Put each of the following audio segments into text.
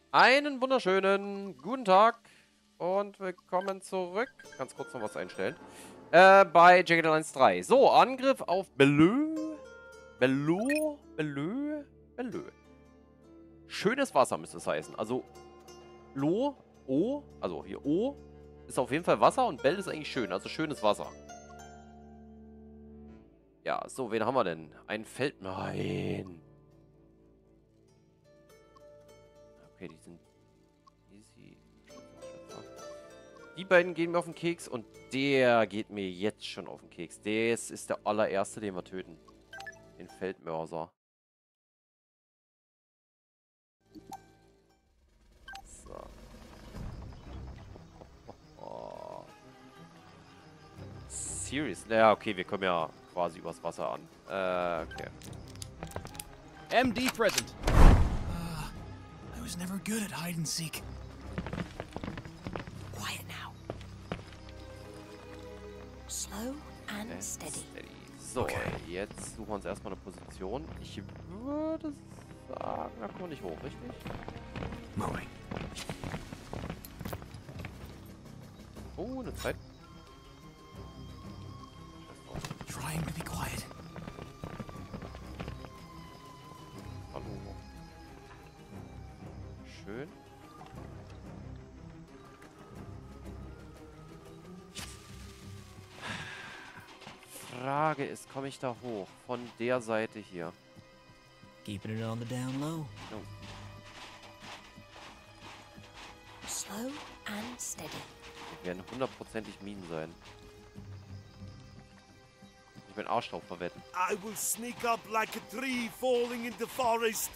Einen wunderschönen guten Tag und willkommen zurück. Ganz kurz noch was einstellen. Bei Jagged Alliance 3. So, Angriff auf Belö. Belö. Schönes Wasser müsste es heißen. Also, also hier O ist auf jeden Fall Wasser und Bell ist eigentlich schön. Also schönes Wasser. Ja, so, wen haben wir denn? Ein Feld. Nein. Okay, die sind easy. Die beiden gehen mir auf den Keks und der geht mir jetzt schon auf den Keks. Das ist der allererste, den wir töten. Den Feldmörser. So. Oh. Seriously? Ja, okay, wir kommen ja quasi übers Wasser an. Okay. MD present. I was never good at hide and seek. Quiet now. Slow and steady. So, jetzt suchen wir uns erstmal eine Position. Ich würde sagen, da kommen wir nicht hoch, richtig? Mowing. Oh, eine Zeit. Trying to be quiet. Hallo. Schön. Frage ist, komme ich da hoch? Von der Seite hier. Keeping it on the down low. Oh. Slow and steady. Werden hundertprozentig Minen sein. Ich bin Arsch drauf verwetten. I will sneak up like a tree falling in the forest.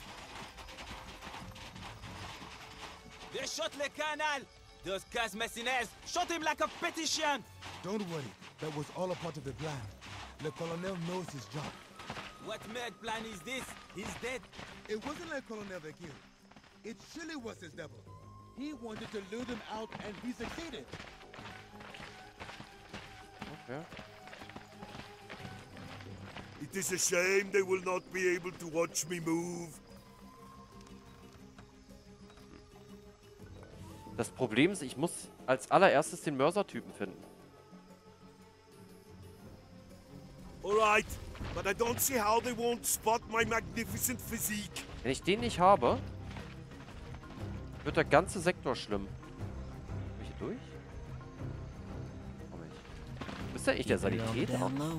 They shot Le Canal! Those Cas Mercenaires shot him like a petition! Don't worry, that was all a part of the plan. Le Colonel knows his job. What mad plan is this? He's dead. It wasn't Le Colonel that killed. It surely was his devil. He wanted to lure them out and he succeeded. Okay. It is a shame they will not be able to watch me move. Das Problem ist, ich muss als allererstes den Mörser-Typen finden. Alright, but I don't see how they won't spot my magnificent physique. Wenn ich den nicht habe, wird der ganze Sektor schlimm. Komm ich hier durch? Komm ich. Ist der echt der Keeping it on the Sanitäter? down low.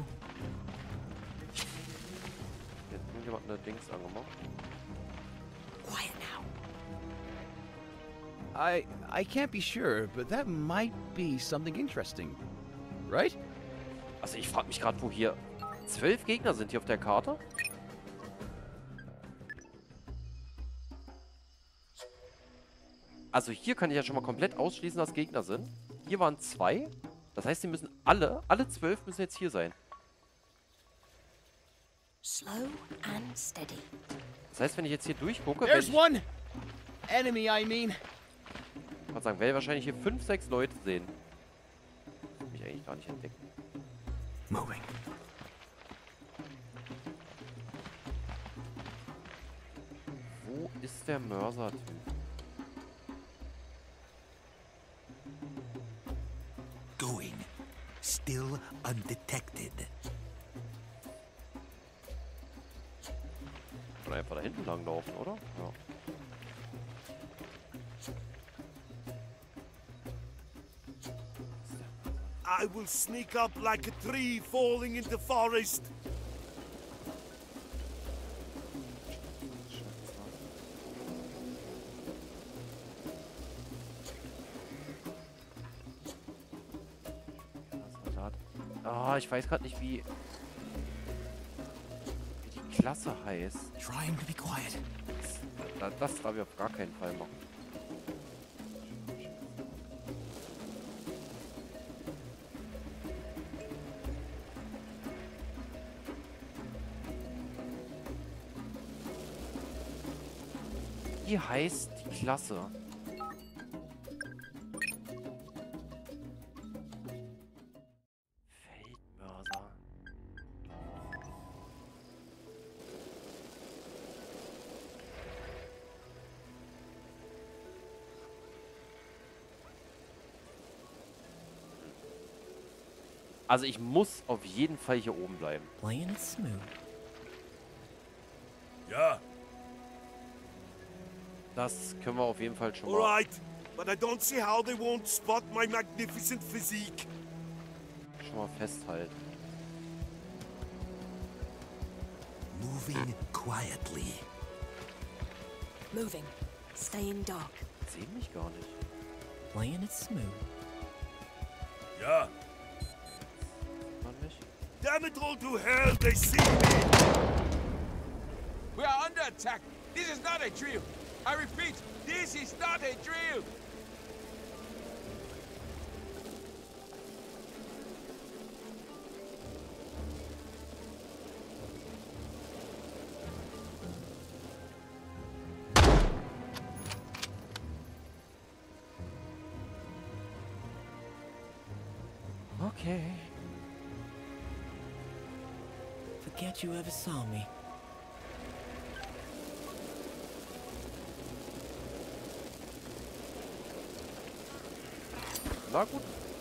Jetzt irgendjemand eine Dings angemacht. Quiet now. I can't be sure, but that might be something interesting. Right? Also ich frage mich gerade, wo hier 12 Gegner sind hier auf der Karte. Also hier kann ich ja schon mal komplett ausschließen, dass Gegner sind. Hier waren 2. Das heißt, die müssen alle 12 müssen jetzt hier sein. Slow and steady. Das heißt, wenn ich jetzt hier durchgucke, There's ich one! Enemy, I mean. kann sagen, werde ich wahrscheinlich hier 5, 6 Leute sehen. Das mich eigentlich gar nicht entdecken. Mowing. Wo ist der Mörser-Typ? Going. Still undetected. Oder einfach da hinten lang laufen, oder? Ja. I will sneak up like a tree falling in the forest. Ah, ich weiß gerade nicht, wie die Klasse heißt. Trying to be quiet. Das darf ich auf gar keinen Fall machen. Wie heißt die Klasse? Feldmörser. Also ich muss auf jeden Fall hier oben bleiben. Playing it smooth. Ja. Das können wir auf jeden Fall schon mal. Alright, but I don't see how they won't spot my magnificent physique. Schon mal festhalten. Moving quietly. Moving. Staying dark. Sehen mich gar nicht. Playing it smooth. Ja. Man nicht. Damn it all to hell, they see me! We are under attack. This is not a drill. I repeat, this is not a drill. Okay. Forget you ever saw me. Na gut.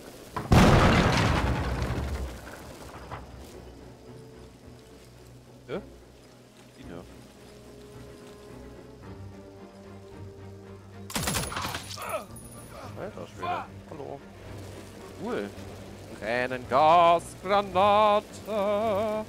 Ja? Ihn ja. Alter Schwede. Hallo. Cool. Tränengasgranate.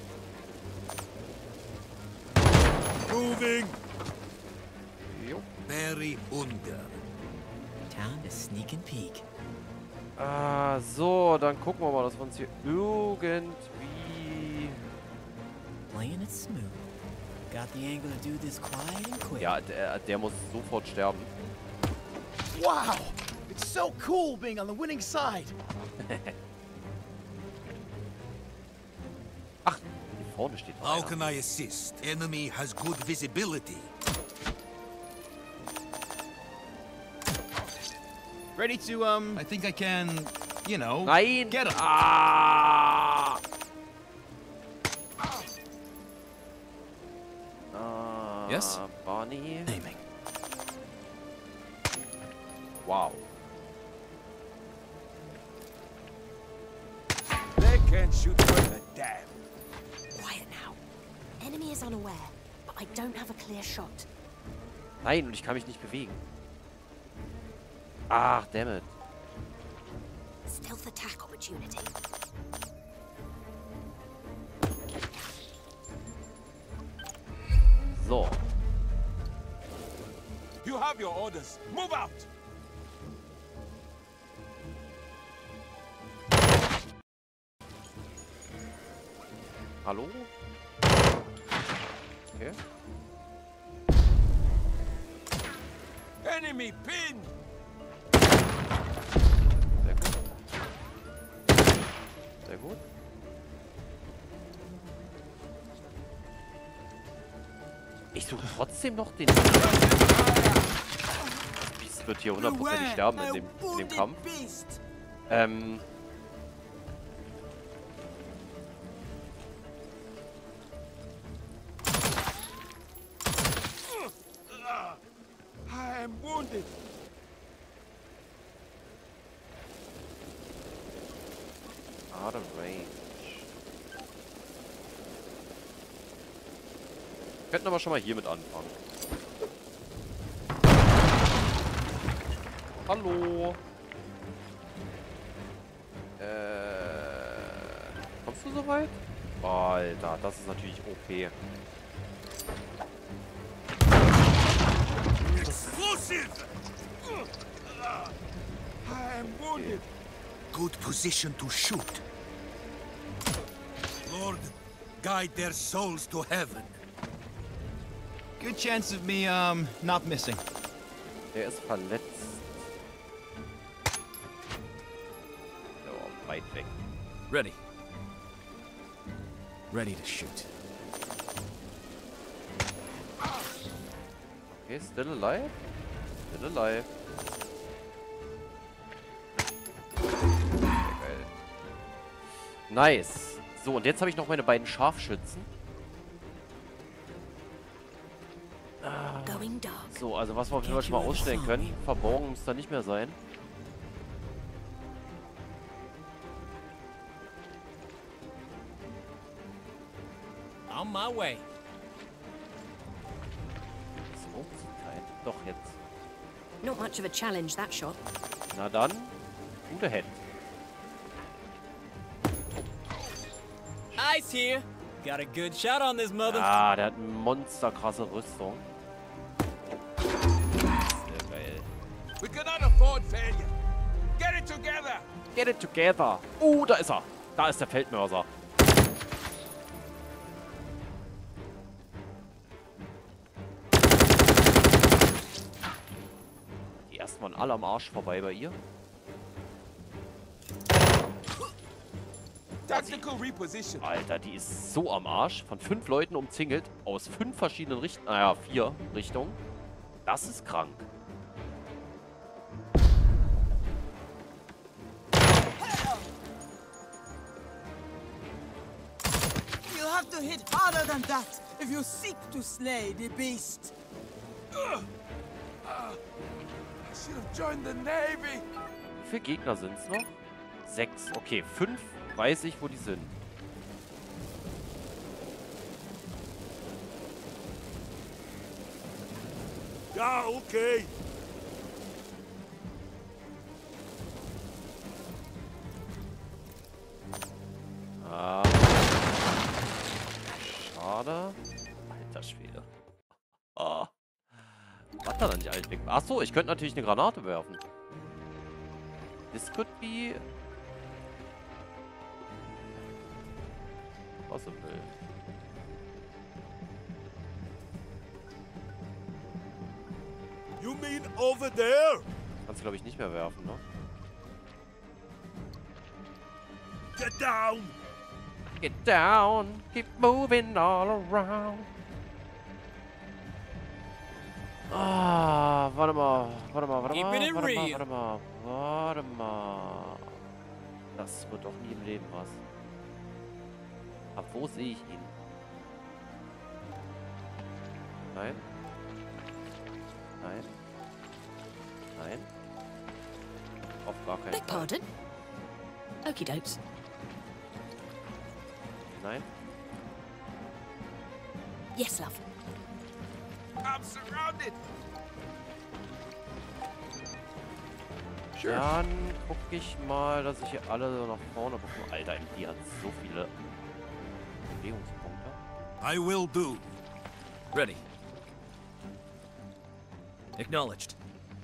Moving! Jo. Very under. Time to sneak and peek. Ah, so, dann gucken wir mal, dass wir uns hier irgendwie... Playing it smooth. Got the angle to do this quiet and quick. Ja, der muss sofort sterben. Wow! It's so cool being on the winning side. Ach, hier vorne steht How einer. can I assist? Enemy has good visibility. Ready to, I think I can, you know, Nein! get him. Ah! Yes? Barney. Aiming. Wow. They can't shoot worth a damn. Quiet now. Enemy is unaware, but I don't have a clear shot. Nein, und ich kann mich nicht bewegen. Ach, dammit. Stealth attack opportunity. So. You have your orders. Move out. Hallo? Okay. Enemy pin. Sehr gut. Sehr gut. Ich suche trotzdem noch den... Das Biest wird hier hundertprozentig sterben in dem Kampf. I am wounded. Out of range. Wir könnten aber schon mal hiermit anfangen. Hallo. Kommst du so weit? Oh, Alter, das ist natürlich OP. Explosive! I am wounded. Good position to shoot. Lord, guide their souls to heaven. Good chance of me, not missing. Der ist verletzt. Der war weit weg. Ready. Ready to shoot. Okay, still alive? Still alive. Sehr geil. Nice. So, und jetzt habe ich noch meine beiden Scharfschützen. Going dark. So, also was wir auf jeden Fall schon mal ausstellen können. Verborgen muss da nicht mehr sein. On my way. So, kein. Doch, jetzt. Not much of a challenge, that shot. Na dann, gute Hand. Ice here. Got a good shot on this mother. Ah, der hat eine monsterkrasse Rüstung. Sehr geil. We cannot afford failure. Get it together. Get it together. Da ist er. Da ist der Feldmörser. Die ersten waren alle am Arsch vorbei bei ihr. Tactical reposition. Alter, die ist so am Arsch. Von 5 Leuten umzingelt. Aus 5 verschiedenen Richtungen. Naja, 4 Richtungen. Das ist krank. You have to hit harder than that if you seek to slay the beast. I should have joined the Navy. Wie viele Gegner sind es noch? 6. Okay, 5 weiß ich, wo die sind. Ja, okay. Ah. Schade. Alter Schwede. Ah. Was da dann nicht alt weg? Achso, ich könnte natürlich eine Granate werfen. This could be possible. You mean over there? Kannst du, glaube ich, nicht mehr werfen, ne? Get down. Get down, keep moving all around. Ah, warte mal. Das wird doch nie im Leben was. Aber wo sehe ich ihn? Nein. Nein. Nein. Auf gar keinen Beg Fall. pardon? Okie dokes. Nein. Yes, love. I'm surrounded. Dann gucke ich mal, dass ich hier alle so nach vorne bekomme. Alter, die hat so viele Bewegungspunkte. I will do. Ready. Acknowledged.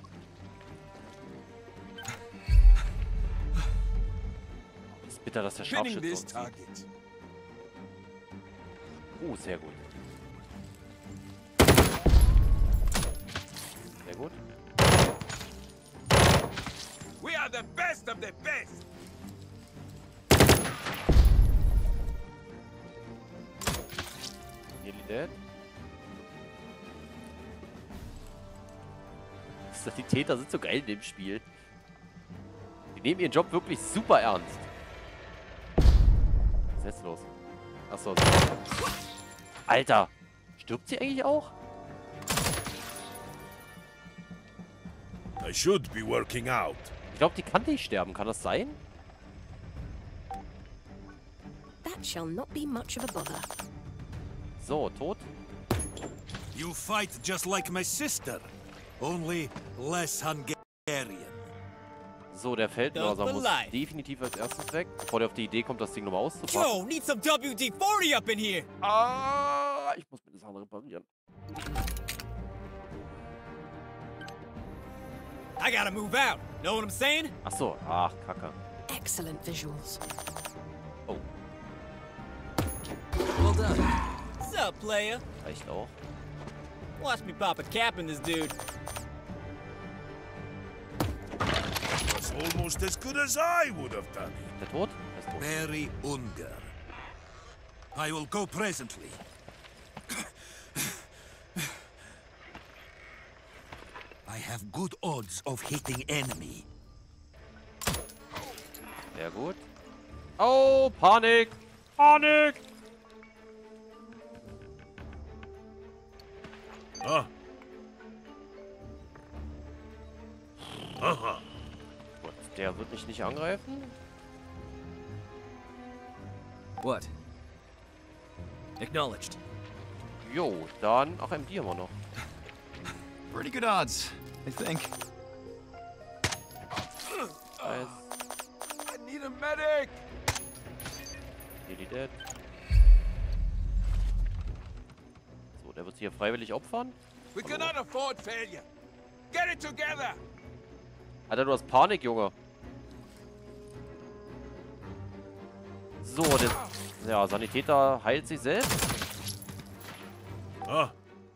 Ist bitter, dass der Pinning Scharfschütze this uns sieht. target. Sehr gut. Sehr gut. We are the best of the best. Nearly dead. Die Täter sind so geil in dem Spiel. Die nehmen ihren Job wirklich super ernst. Was ist jetzt los? Achso. Alter! Stirbt sie eigentlich auch? I should be working out. Ich glaube, die kann nicht sterben. Kann das sein? That shall not be much of a bother. So, tot. You fight just like my sister, only less Hungarian. So, der Feldmörser Don't muss lie. definitiv als erstes weg, bevor der auf die Idee kommt, das Ding nochmal auszupacken. Yo, need some WD-40 up in here. Ah, ich muss mir das andere reparieren. I gotta move out. Know what I'm saying? Ach so, ach, Kacke. Excellent visuals. Oh, Well done. What's up, player? reicht auch. Watch me pop a cap in this dude. Was almost as good as I would have done. Der tot? Er ist tot. Very Unger. I will go presently. I have good odds of hitting enemy. Sehr gut. Oh, Panik! Panik! Ah. Aha. Gut, der wird mich nicht angreifen. What? Acknowledged. Jo, dann... Ach, MD haben wir noch. Pretty good odds, I think. Nice. I need a medic! Nearly dead. So, der wird sich hier freiwillig opfern. We cannot afford failure. Get it together! Alter, du hast Panik, Junge. So, der... Ja, Sanitäter heilt sich selbst. Ah,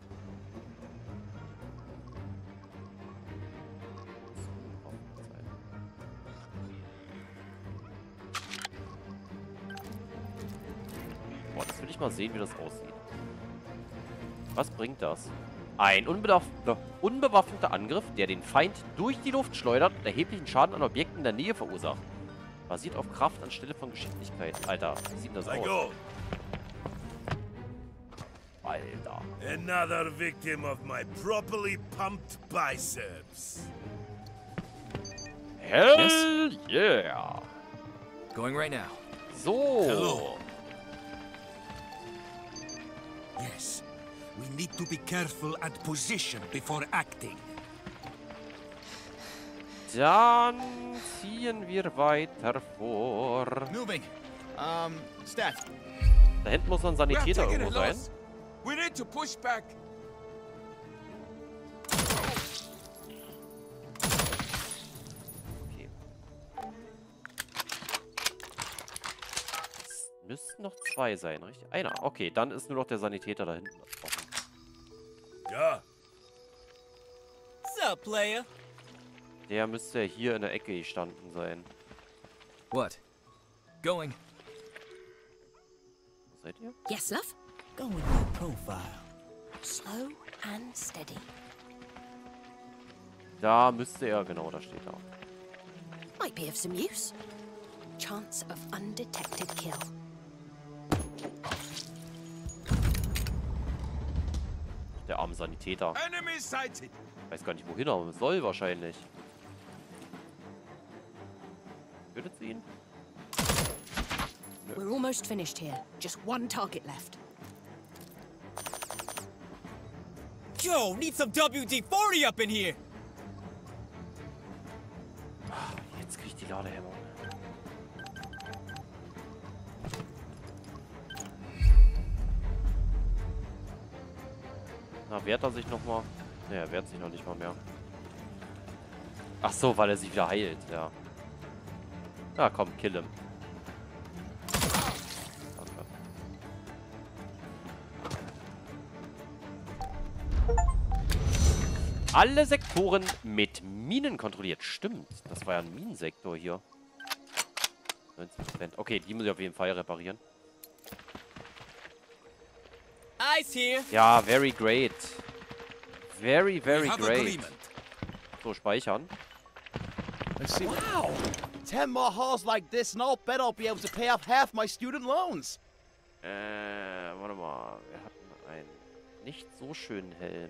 Boah, das will ich mal sehen, wie das aussieht. Was bringt das? Ein unbewaffneter Angriff, der den Feind durch die Luft schleudert und erheblichen Schaden an Objekten in der Nähe verursacht. Basiert auf Kraft anstelle von Geschicklichkeit. Alter, wie sieht das I aus? go. Alter. Another victim of my properly pumped biceps. Hell yeah. Going right now. So. Hello. Yes, we need to be careful and position before acting. Dann ziehen wir weiter vor. Moving. Stat. Da hinten muss noch ein We are Sanitäter taking irgendwo a sein. loss. We need to push back. Okay. Es müssten noch zwei sein, richtig? Einer. Okay, dann ist nur noch der Sanitäter da hinten offen. Ja, What's up, player? Der müsste ja hier in der Ecke gestanden sein. What? Going. Wo seid ihr? Yes, love? Go with your profile. Slow and steady. Da müsste er, genau, da steht er. Might be of some use. Chance of undetected kill. Der arme Sanitäter. Enemy sighted. Weiß gar nicht, wohin er soll wahrscheinlich. Tötet sie ihn? We're almost finished here. Just one target left. Yo, need some WD-40 up in here. Jetzt krieg ich die Ladehemmung. Na, wehrt er sich nochmal? Ne, er wehrt sich noch nicht mal mehr. Ach so, weil er sich wieder heilt, ja. Ja, komm, kill him. Danke. Alle Sektoren mit Minen kontrolliert. Stimmt, das war ja ein Minensektor hier. 90%. Okay, die muss ich auf jeden Fall reparieren. Eyes here. Ja, very great. Very, we very have great. agreement. So, speichern. Let's see. Wow! 10 more hauls like this, and I'll bet I'll be able to pay off half my student loans. Warte mal. Wir hatten einen nicht so schönen Helm.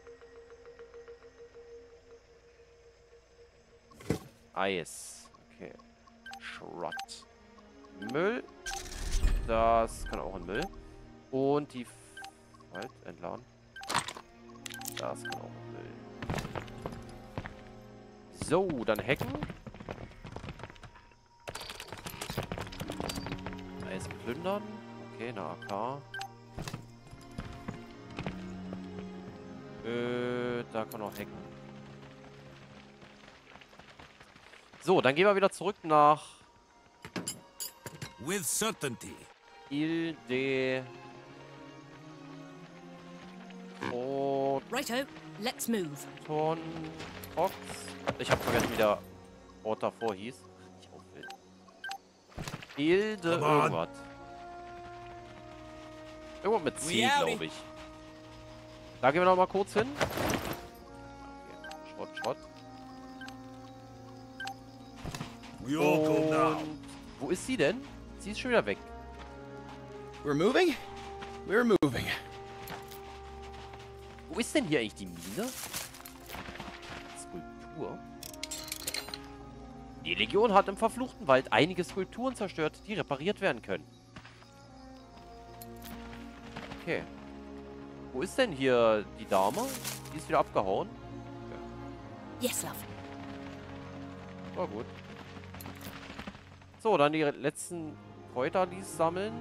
Eis. Okay. Schrott. Müll. Das kann auch in Müll. Und die... Halt, entladen. Das kann auch in Müll. So, dann hacken. Eis plündern. Okay, eine AK. Da kann auch hacken. So, dann gehen wir wieder zurück nach With certainty. Ile de Righto, let's move. Fox. Ich habe vergessen, wie der Ort davor hieß. Ich aufwählen. Ile de Come on. irgendwas. Irgendwas mit C, glaube ich. Da gehen wir noch mal kurz hin. Okay. Schrott, Schrott. We all go now. Und wo ist sie denn? Sie ist schon wieder weg. We're moving? We're moving. Wo ist denn hier eigentlich die Mine? Skulptur. Die Legion hat im verfluchten Wald einige Skulpturen zerstört, die repariert werden können. Okay. Wo ist denn hier die Dame? Die ist wieder abgehauen. Yes, love. War gut. So, dann die letzten Kräuterlis sammeln.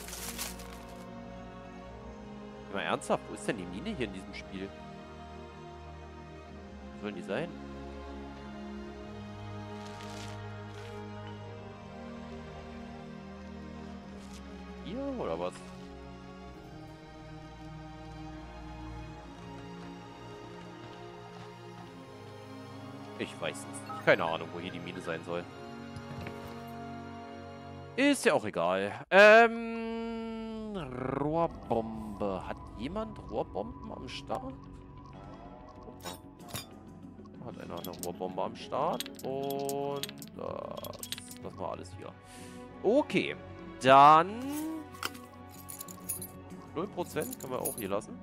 Mal ernsthaft, wo ist denn die Mine hier in diesem Spiel? Wo sollen die sein? Hier oder was? Ich weiß es nicht. Keine Ahnung, wo hier die Mine sein soll. Ist ja auch egal. Rohrbombe. Hat jemand Rohrbomben am Start? Hat einer eine Rohrbombe am Start. Und das lassen wir alles hier. Okay. Dann 0% können wir auch hier lassen.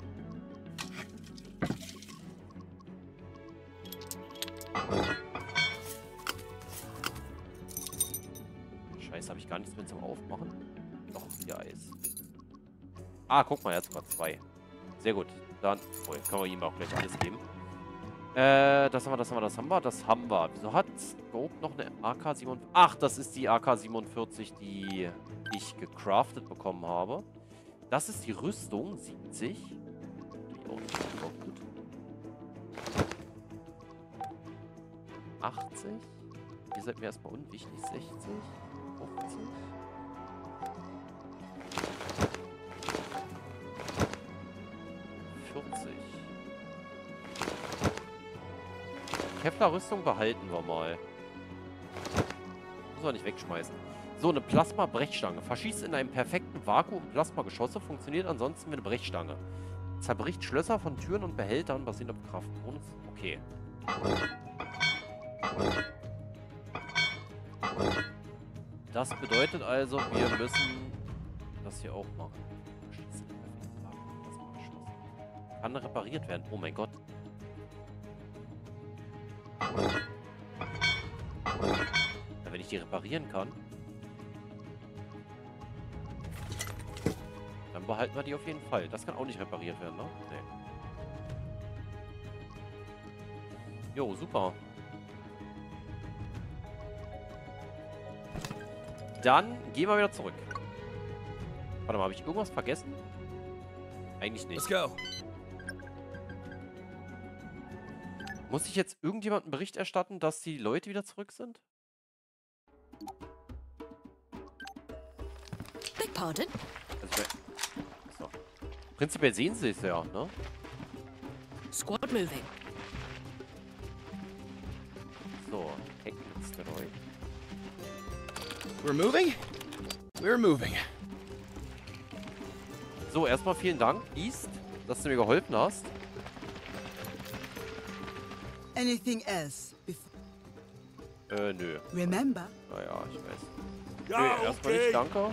Scheiße, habe ich gar nichts mehr zum Aufmachen. Doch, hier Eis. Ah, guck mal, er hat sogar 2. Sehr gut. Dann, oh, jetzt können wir ihm auch gleich alles geben. Das haben wir. Wieso hat Scope noch eine AK-47? Ach, das ist die AK-47, die ich gecraftet bekommen habe. Das ist die Rüstung, 70. Oh, das ist auch gut. 80. Ihr seid mir erstmal unwichtig. 60. 50. Kevlar-Rüstung behalten wir mal. Muss man nicht wegschmeißen. So, eine Plasma-Brechstange. Verschießt in einem perfekten Vakuum Plasma-Geschosse. Funktioniert ansonsten wie eine Brechstange. Zerbricht Schlösser von Türen und Behältern basierend auf Kraft. Okay. Das bedeutet also, wir müssen das hier auch machen. Verschießt in einem perfekten Vakuum Plasma-Geschosse. Kann repariert werden. Oh mein Gott. Ja, wenn ich die reparieren kann, dann behalten wir die auf jeden Fall. Das kann auch nicht repariert werden, ne? Nee. Jo, super. Dann gehen wir wieder zurück. Warte mal, habe ich irgendwas vergessen? Eigentlich nicht. Let's go. Muss ich jetzt irgendjemandem Bericht erstatten, dass die Leute wieder zurück sind? Beg pardon? Also, so. Prinzipiell sehen sie es ja, ne? Squad moving. So, Heckensteroid. We're moving? We're moving. So, erstmal vielen Dank, East, dass du mir geholfen hast. Anything else before? Nö. Remember? Naja, ich weiß. Ja, Nö, erstmal nicht, okay. danke.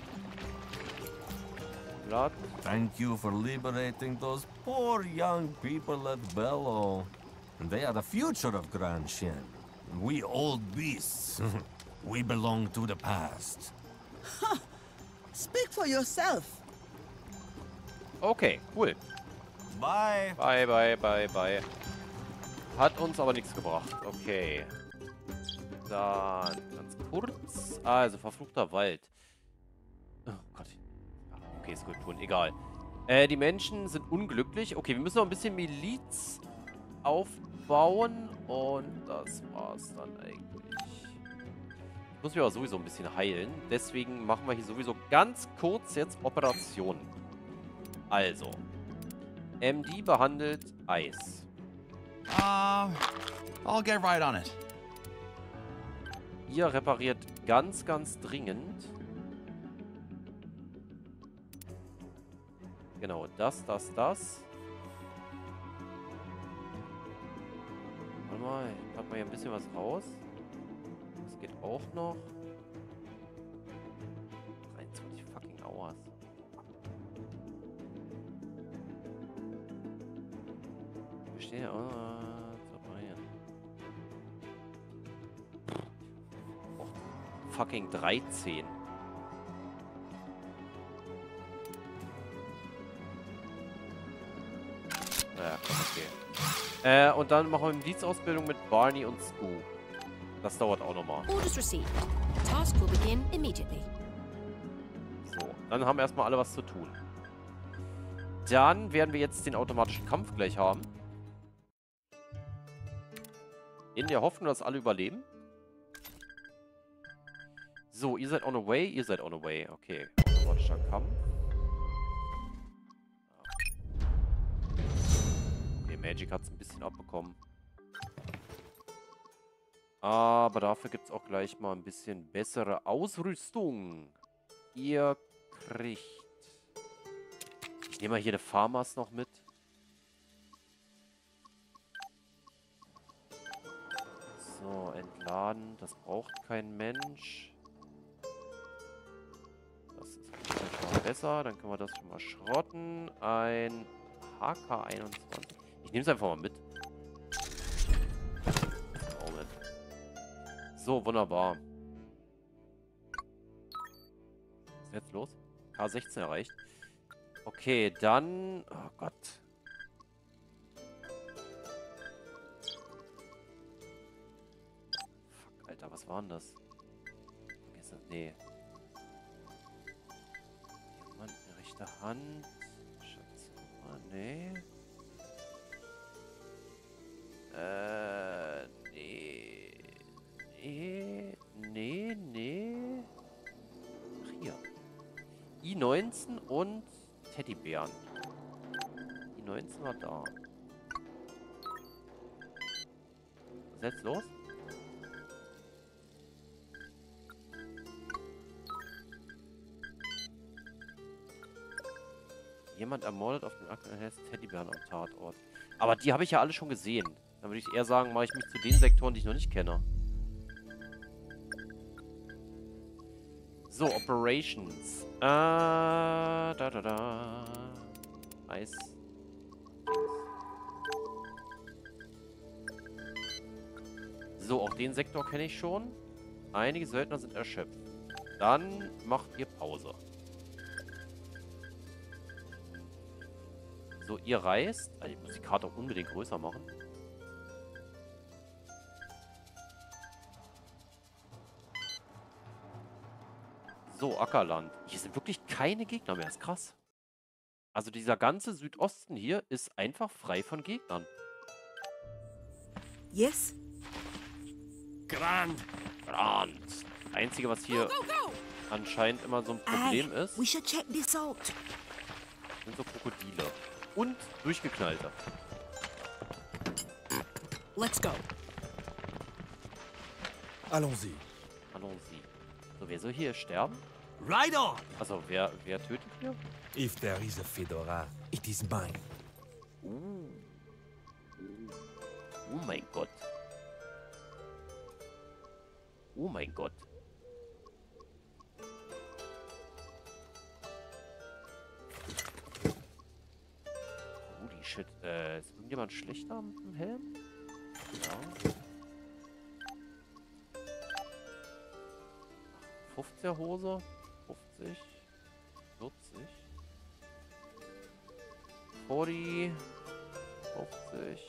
Blatt. Thank you for liberating those poor young people at Bello. They are the future of Grand Shen. We old beasts. We belong to the past. Speak for yourself. Okay, cool. Bye. Bye, bye, bye, bye. Hat uns aber nichts gebracht. Okay. Dann ganz kurz. Also, verfluchter Wald. Oh Gott. Okay, Skulpturen, egal. Die Menschen sind unglücklich. Okay, wir müssen noch ein bisschen Miliz aufbauen. Und das war's dann eigentlich. Ich muss mich aber sowieso ein bisschen heilen. Deswegen machen wir hier sowieso ganz kurz jetzt Operationen. Also. MD behandelt Eis. I'll get right on it. Ihr repariert ganz, ganz dringend. Genau, das. Warte mal, ich pack mal hier ein bisschen was raus. Das geht auch noch. 23 fucking Hours. Wir stehen ja auch zu reparieren. Fucking 13. Okay. Und dann machen wir Milizausbildung mit Barney und Scoop. Das dauert auch nochmal. Orders received. Task will begin immediately. So, dann haben erstmal alle was zu tun. Dann werden wir jetzt den automatischen Kampf gleich haben. In der Hoffnung, dass alle überleben. So, ihr seid on the way, ihr seid on the way. Okay, automatischer Kampf. Okay, Magic hat es ein bisschen abbekommen. Aber dafür gibt es auch gleich mal ein bisschen bessere Ausrüstung. Ihr kriegt... Ich nehme mal hier eine Farmers noch mit. So, entladen. Das braucht kein Mensch. Das ist schon mal besser. Dann können wir das schon mal schrotten. Ein HK21. Ich nehme es einfach mal mit. Auch mit. So, wunderbar. Was ist jetzt los? K16 erreicht. Okay, dann... Oh Gott. Fuck, Alter, was war denn das? Nee. Jemand eine rechte Hand. Schatznummer, nee. Nee. Ach, hier. I19 und Teddybären. I19 war da. Was ist jetzt los? Jemand ermordet auf dem aktuellen Teddybären am Tatort. Aber die habe ich ja alle schon gesehen. Dann würde ich eher sagen, mache ich mich zu den Sektoren, die ich noch nicht kenne. So, Operations. Nice. So, auch den Sektor kenne ich schon. Einige Söldner sind erschöpft. Dann macht ihr Pause. So, ihr reist. Also ich muss die Karte auch unbedingt größer machen. So, Ackerland. Hier sind wirklich keine Gegner mehr. Ist krass. Also dieser ganze Südosten hier ist einfach frei von Gegnern. Yes? Grand. Einzige, was hier anscheinend immer so ein Problem ist, We should check this out. sind so Krokodile. Und durchgeknallte. Let's go. Allons-y. Allons-y. So, wer soll hier sterben? Right on! Also, wer tötet hier? If there is a Fedora, it is mine. Oh mein Gott. Oh mein Gott. Holy shit. Ist irgendjemand schlechter mit dem Helm? Ja. 50er Hose. 50. 40. 40. 50.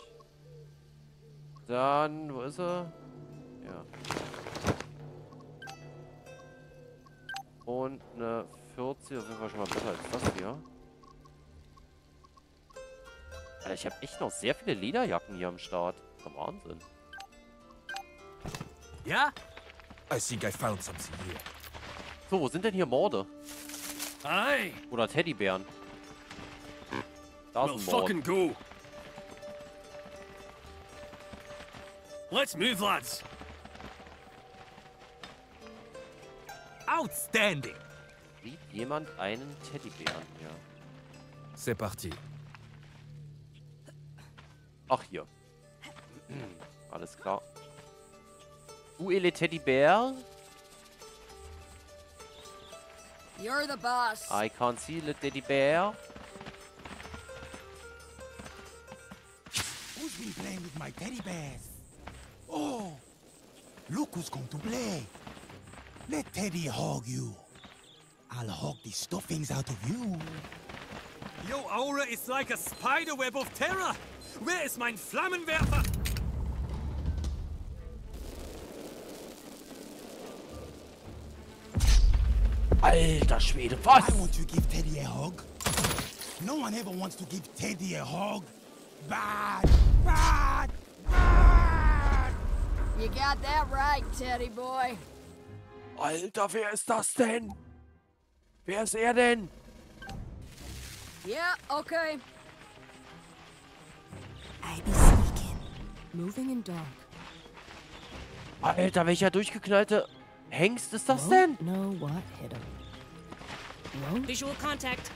Dann, wo ist er? Ja. Und eine 40, auf jeden Fall schon mal besser als das hier. Alter, ich habe echt noch sehr viele Lederjacken hier am Start. Das ist doch Wahnsinn. Yeah? I think I found something here. So, wo sind denn hier Morde? Aye. Oder Teddybären? Da We'll ist ein Mord. fucking go. Let's move, lads. Outstanding! Sieht jemand einen Teddybären hier? C'est parti. Ach, hier. Alles klar. Où est le Teddybär? You're the boss. I can't see le Teddybär. Who's been playing with my teddy bears? Oh, look who's come to play. Let Teddy hog you. I'll hog the stuffings out of you. Your aura is like a spiderweb of terror. Where is mein Flammenwerfer? Alter Schwede, was? Why won't you give Teddy a hug? No one ever wants to give Teddy a hug. Bad, bad, bad. You got that right, Teddy boy. Alter, wer ist das denn? Wer ist er denn? Yeah, okay. I be sneaking. Moving in dark. Alter, welcher durchgeknallte Hengst ist das denn? Know what hit him. Visual contact.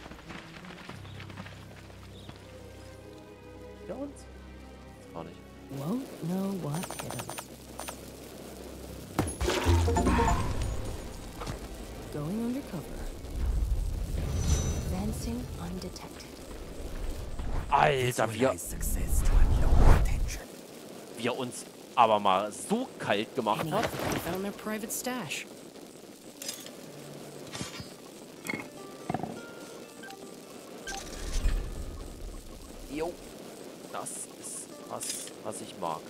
Der uns? Gar nicht. Won't know what hit him. Going undercover. Advancing undetected. Alter, wie er uns aber mal so kalt gemacht hat. Found their private stash. Jo, das ist was ich mag.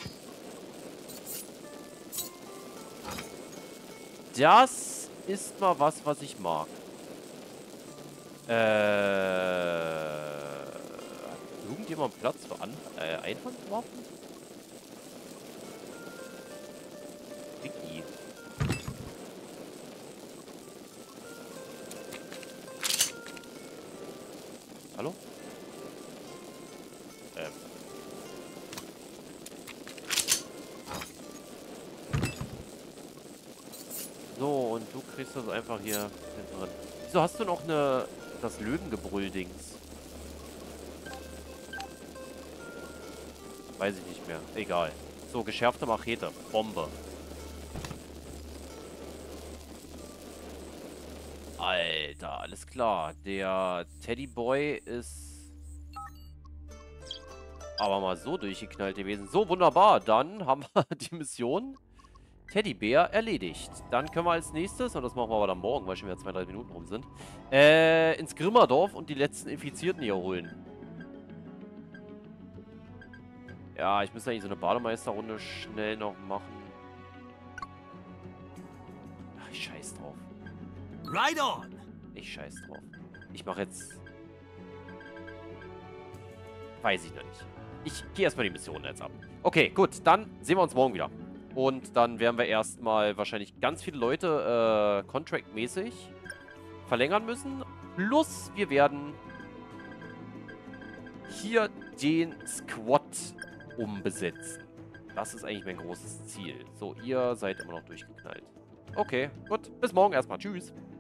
Das ist mal was ich mag. Hat irgendjemand Platz für Einhandwaffen? Vicky. Hallo? So, und du kriegst das einfach hier hinten drin. Wieso hast du noch das Löwengebrüll-Dings? Weiß ich nicht mehr. Egal. So, geschärfte Machete. Bombe. Alter, alles klar. Der Teddyboy ist aber mal so durchgeknallt gewesen. So, wunderbar. Dann haben wir die Mission Teddybär erledigt. Dann können wir als nächstes, und das machen wir aber dann morgen, weil schon wieder 2-3 Minuten rum sind, ins Grimmerdorf und die letzten Infizierten hier holen. Ja, ich müsste eigentlich so eine Bademeisterrunde schnell noch machen. Ach, ich scheiß drauf. Right on! Ich scheiß drauf. Ich mache jetzt... Weiß ich noch nicht. Ich gehe erstmal die Mission jetzt ab. Okay, gut. Dann sehen wir uns morgen wieder. Und dann werden wir erstmal wahrscheinlich ganz viele Leute contract-mäßig verlängern müssen. Plus, wir werden hier den Squad umbesetzen. Das ist eigentlich mein großes Ziel. So, ihr seid immer noch durchgeknallt. Okay, gut. Bis morgen erstmal. Tschüss.